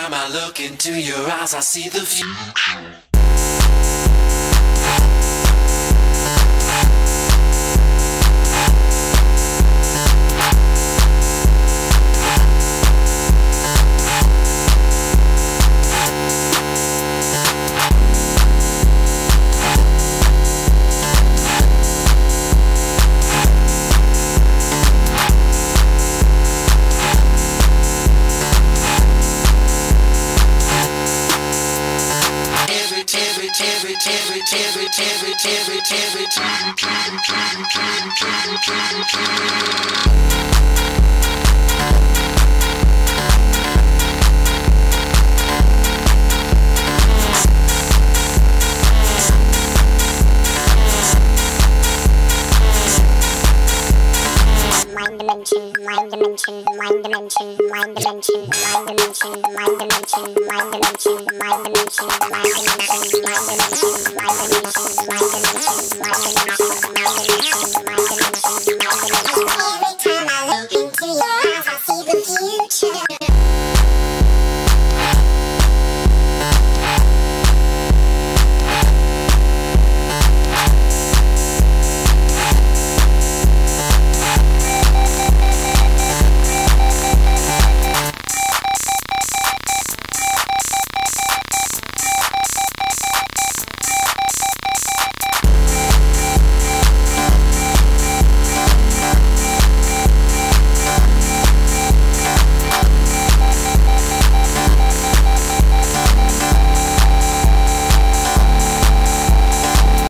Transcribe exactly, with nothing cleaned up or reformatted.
time I look into your eyes, I see the future. Mind dimension, mind dimension, mind dimension, mind dimension, mind dimension, mind dimension, mind dimension, mind dimension, mind dimension, mind dimension, mind dimension, mind dimension, mind dimension, mind dimension, mind dimension, mind dimension,